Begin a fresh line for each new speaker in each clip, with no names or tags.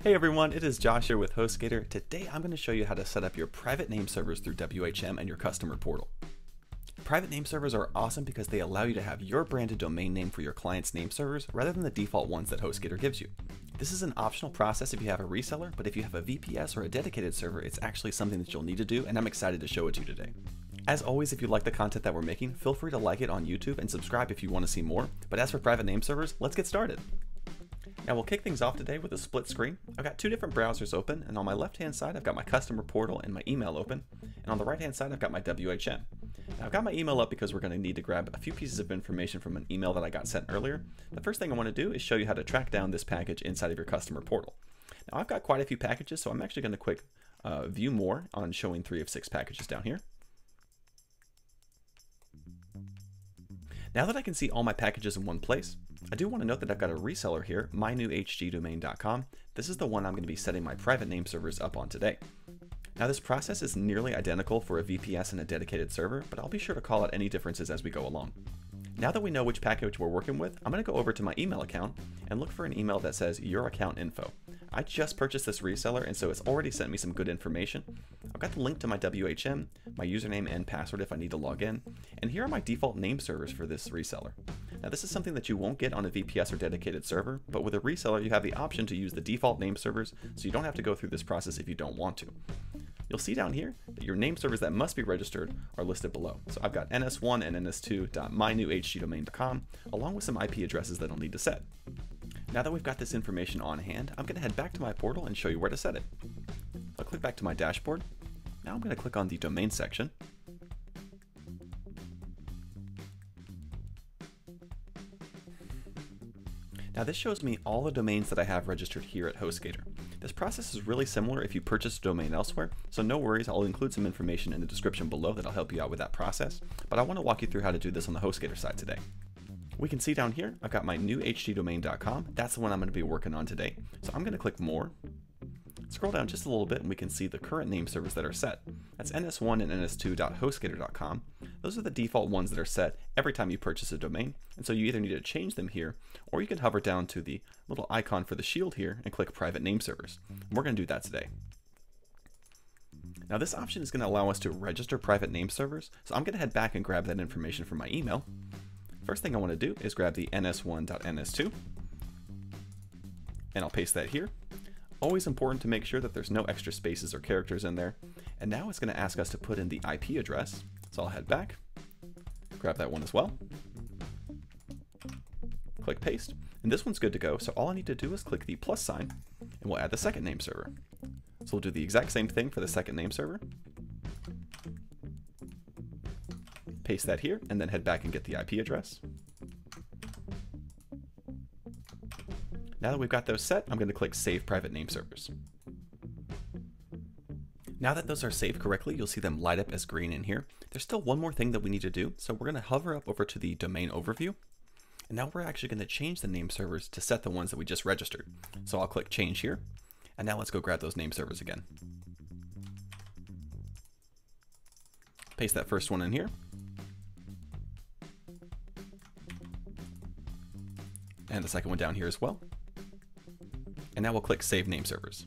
Hey everyone, it is Josh here with HostGator. Today I'm going to show you how to set up your private name servers through WHM and your customer portal. Private name servers are awesome because they allow you to have your branded domain name for your client's name servers rather than the default ones that HostGator gives you. This is an optional process if you have a reseller, but if you have a VPS or a dedicated server, it's actually something that you'll need to do, and I'm excited to show it to you today. As always, if you like the content that we're making, feel free to like it on YouTube and subscribe if you want to see more. But as for private name servers, let's get started. Now we'll kick things off today with a split screen. I've got two different browsers open, and on my left hand side I've got my customer portal and my email open, and on the right hand side I've got my WHM. Now I've got my email up because we're going to need to grab a few pieces of information from an email that I got sent earlier. The first thing I want to do is show you how to track down this package inside of your customer portal. Now I've got quite a few packages, so I'm actually going to quick view more on showing 3 of 6 packages down here. Now that I can see all my packages in one place, I do want to note that I've got a reseller here, mynewhgdomain.com. This is the one I'm going to be setting my private name servers up on today. Now this process is nearly identical for a VPS and a dedicated server, but I'll be sure to call out any differences as we go along. Now that we know which package we're working with, I'm going to go over to my email account and look for an email that says your account info. I just purchased this reseller, and so it's already sent me some good information. I've got the link to my WHM, my username and password if I need to log in, and here are my default name servers for this reseller. Now this is something that you won't get on a VPS or dedicated server, but with a reseller you have the option to use the default name servers, so you don't have to go through this process if you don't want to. You'll see down here that your name servers that must be registered are listed below. So I've got ns1 and ns2.mynewhgdomain.com along with some IP addresses that I'll need to set. Now that we've got this information on hand, I'm going to head back to my portal and show you where to set it. I'll click back to my dashboard. Now I'm going to click on the domain section. Now this shows me all the domains that I have registered here at HostGator. This process is really similar if you purchase a domain elsewhere, so no worries, I'll include some information in the description below that'll help you out with that process, but I want to walk you through how to do this on the HostGator side today. We can see down here, I've got my newhgdomain.com, that's the one I'm going to be working on today. So I'm going to click more, scroll down just a little bit and we can see the current name servers that are set. That's ns1 and ns2.hostgator.com. Those are the default ones that are set every time you purchase a domain, and so you either need to change them here, or you can hover down to the little icon for the shield here and click private name servers. And we're going to do that today. Now this option is going to allow us to register private name servers, so I'm going to head back and grab that information from my email. First thing I want to do is grab the ns1.ns2, and I'll paste that here. Always important to make sure that there's no extra spaces or characters in there. And now it's going to ask us to put in the IP address. So I'll head back, grab that one as well, click paste, and this one's good to go. So all I need to do is click the plus sign and we'll add the second name server. So we'll do the exact same thing for the second name server. Paste that here and then head back and get the IP address. Now that we've got those set, I'm going to click Save Private Name Servers. Now that those are saved correctly, you'll see them light up as green in here. There's still one more thing that we need to do, so we're going to hover up over to the domain overview. And now we're actually going to change the name servers to set the ones that we just registered. So I'll click Change here, and now let's go grab those name servers again. Paste that first one in here. And the second one down here as well. And now we'll click Save Name Servers.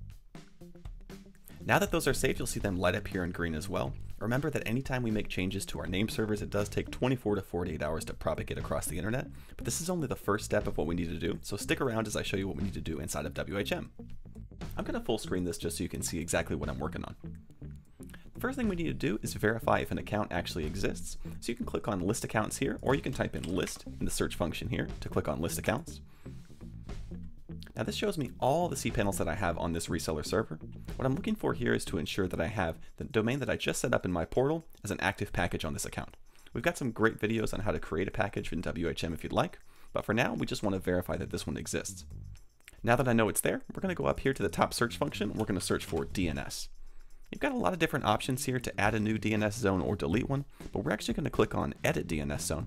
Now that those are saved, you'll see them light up here in green as well. Remember that anytime we make changes to our name servers, it does take 24 to 48 hours to propagate across the internet, but this is only the first step of what we need to do, so stick around as I show you what we need to do inside of WHM. I'm going to full screen this just so you can see exactly what I'm working on. The first thing we need to do is verify if an account actually exists, so you can click on List Accounts here, or you can type in List in the search function here to click on List Accounts. Now this shows me all the cPanels that I have on this reseller server. What I'm looking for here is to ensure that I have the domain that I just set up in my portal as an active package on this account. We've got some great videos on how to create a package in WHM if you'd like, but for now we just want to verify that this one exists. Now that I know it's there, we're going to go up here to the top search function and we're going to search for DNS. You've got a lot of different options here to add a new DNS zone or delete one, but we're actually going to click on Edit DNS Zone.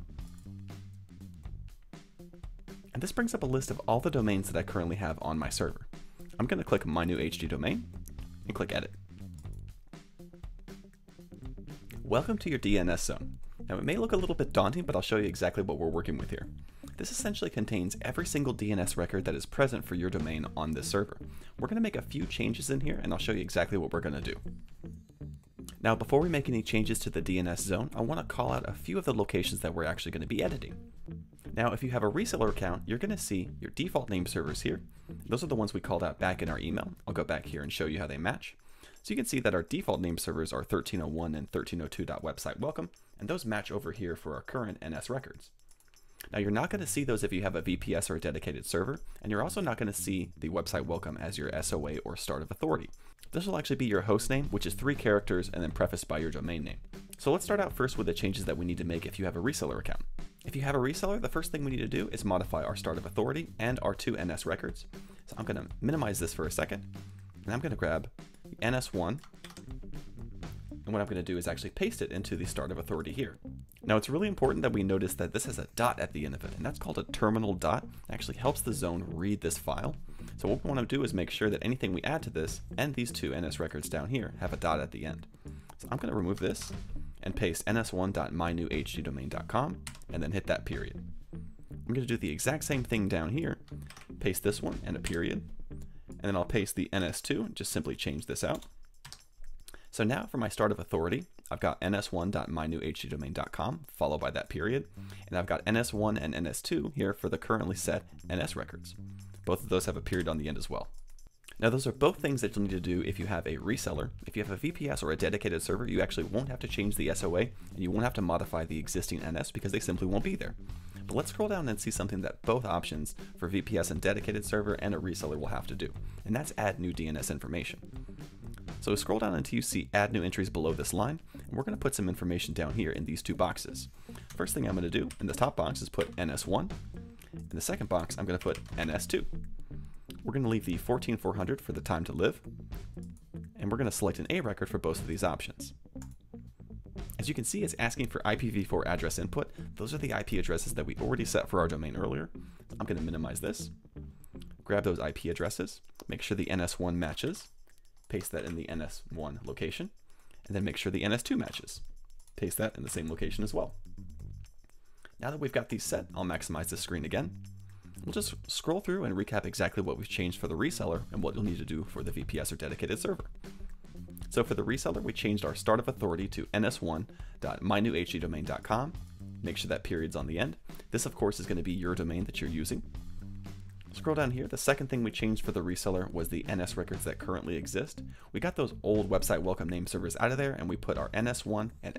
And this brings up a list of all the domains that I currently have on my server. I'm going to click My New HG Domain and click Edit. Welcome to your DNS zone. Now it may look a little bit daunting, but I'll show you exactly what we're working with here. This essentially contains every single DNS record that is present for your domain on this server. We're going to make a few changes in here, and I'll show you exactly what we're going to do. Now, before we make any changes to the DNS zone, I want to call out a few of the locations that we're actually going to be editing. Now, if you have a reseller account, you're going to see your default name servers here. Those are the ones we called out back in our email. I'll go back here and show you how they match. So you can see that our default name servers are 1301 and 1302.website-welcome, and those match over here for our current NS records. Now, you're not going to see those if you have a VPS or a dedicated server, and you're also not going to see the website welcome as your SOA or start of authority. This will actually be your host name, which is 3 characters and then prefaced by your domain name. So let's start out first with the changes that we need to make if you have a reseller account. If you have a reseller, the first thing we need to do is modify our start of authority and our 2 NS records. So I'm going to minimize this for a second, and I'm going to grab the NS1, and what I'm going to do is actually paste it into the start of authority here. Now, it's really important that we notice that this has a dot at the end of it, and that's called a terminal dot. It actually helps the zone read this file. So what we want to do is make sure that anything we add to this and these 2 NS records down here have a dot at the end. So I'm going to remove this and paste ns1.mynewhddomain.com and then hit that period. I'm going to do the exact same thing down here, paste this one and a period, and then I'll paste the ns2, just simply change this out. So now for my start of authority, I've got ns1.mynewhddomain.com followed by that period, and I've got ns1 and ns2 here for the currently set NS records. Both of those have a period on the end as well. Now, those are both things that you'll need to do if you have a reseller. If you have a VPS or a dedicated server, you actually won't have to change the SOA, and you won't have to modify the existing NS because they simply won't be there. But let's scroll down and see something that both options for VPS and dedicated server and a reseller will have to do, and that's add new DNS information. So scroll down until you see add new entries below this line, and we're going to put some information down here in these 2 boxes. First thing I'm going to do in the top box is put NS1. In the second box, I'm going to put NS2. We're going to leave the 14400 for the time to live, and we're going to select an A record for both of these options. As you can see, it's asking for IPv4 address input. Those are the IP addresses that we already set for our domain earlier. I'm going to minimize this, grab those IP addresses, make sure the NS1 matches, paste that in the NS1 location, and then make sure the NS2 matches. Paste that in the same location as well. Now that we've got these set, I'll maximize the screen again. We'll just scroll through and recap exactly what we've changed for the reseller and what you'll need to do for the VPS or dedicated server. So for the reseller, we changed our start of authority to ns1.mynewhddomain.com. Make sure that period's on the end. This, of course, is going to be your domain that you're using. Scroll down here. The second thing we changed for the reseller was the NS records that currently exist. We got those old website welcome name servers out of there, and we put our ns1 and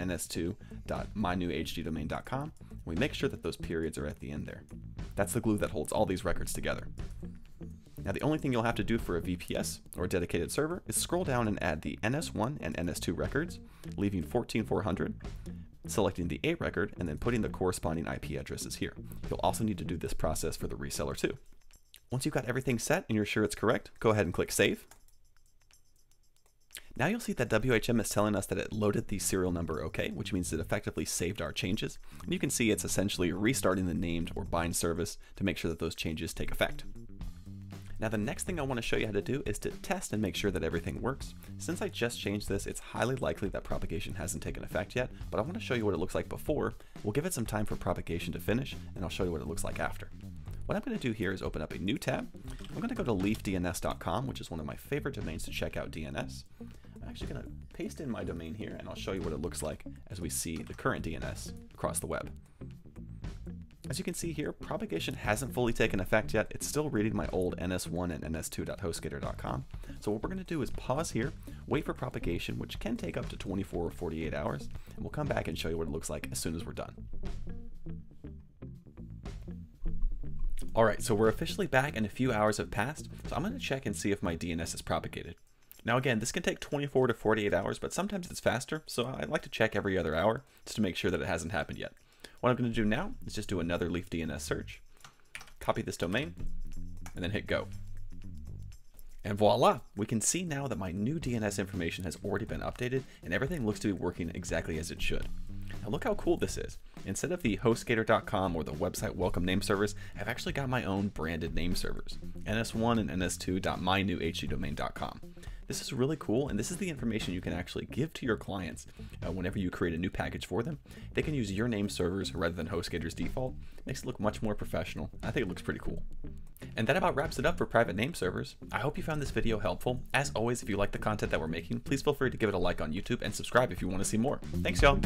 ns2.mynewhddomain.com. We make sure that those periods are at the end there. That's the glue that holds all these records together. Now, the only thing you'll have to do for a VPS or a dedicated server is scroll down and add the ns1 and ns2 records, leaving 14400, selecting the A record, and then putting the corresponding IP addresses here. You'll also need to do this process for the reseller too. Once you've got everything set and you're sure it's correct, go ahead and click Save. Now you'll see that WHM is telling us that it loaded the serial number OK, which means it effectively saved our changes. And you can see it's essentially restarting the named or bind service to make sure that those changes take effect. Now the next thing I want to show you how to do is to test and make sure that everything works. Since I just changed this, it's highly likely that propagation hasn't taken effect yet, but I want to show you what it looks like before. We'll give it some time for propagation to finish, and I'll show you what it looks like after. What I'm going to do here is open up a new tab. I'm going to go to leafdns.com, which is one of my favorite domains to check out DNS. I'm actually going to paste in my domain here, and I'll show you what it looks like as we see the current DNS across the web. As you can see here, propagation hasn't fully taken effect yet. It's still reading my old ns1 and ns2.hostgator.com. So what we're going to do is pause here, wait for propagation, which can take up to 24 or 48 hours, and we'll come back and show you what it looks like as soon as we're done. Alright, so we're officially back and a few hours have passed, so I'm going to check and see if my DNS is propagated. Now again, this can take 24 to 48 hours, but sometimes it's faster, so I like to check every other hour just to make sure that it hasn't happened yet. What I'm going to do now is just do another Leaf DNS search, copy this domain, and then hit go. And voila, we can see now that my new DNS information has already been updated and everything looks to be working exactly as it should. Now look how cool this is. Instead of the HostGator.com or the website welcome name servers, I've actually got my own branded name servers, ns1 and ns2.mynewhddomain.com. This is really cool, and this is the information you can actually give to your clients whenever you create a new package for them. They can use your name servers rather than HostGator's default. Makes it look much more professional. I think it looks pretty cool. And that about wraps it up for private name servers. I hope you found this video helpful. As always, if you like the content that we're making, please feel free to give it a like on YouTube and subscribe if you want to see more. Thanks, y'all.